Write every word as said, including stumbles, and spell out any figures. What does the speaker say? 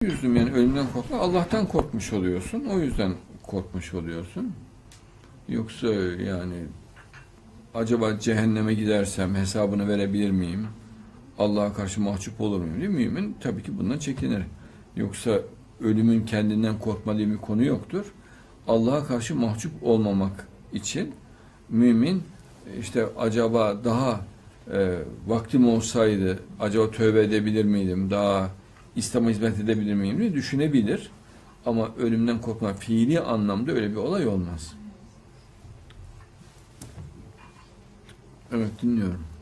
yüzüm yani ölümden korkma, Allah'tan korkmuş oluyorsun. O yüzden korkmuş oluyorsun. Yoksa yani acaba cehenneme gidersem hesabını verebilir miyim? Allah'a karşı mahcup olur muyum diye mümin tabii ki bundan çekinir. Yoksa ölümün kendinden korkma diye bir konu yoktur. Allah'a karşı mahcup olmamak için mümin işte acaba daha e, vaktim olsaydı acaba tövbe edebilir miydim? Daha İslam'a hizmet edebilir miyim diye düşünebilir. Ama ölümden korkma fiili anlamda öyle bir olay olmaz. Evet, dinliyorum.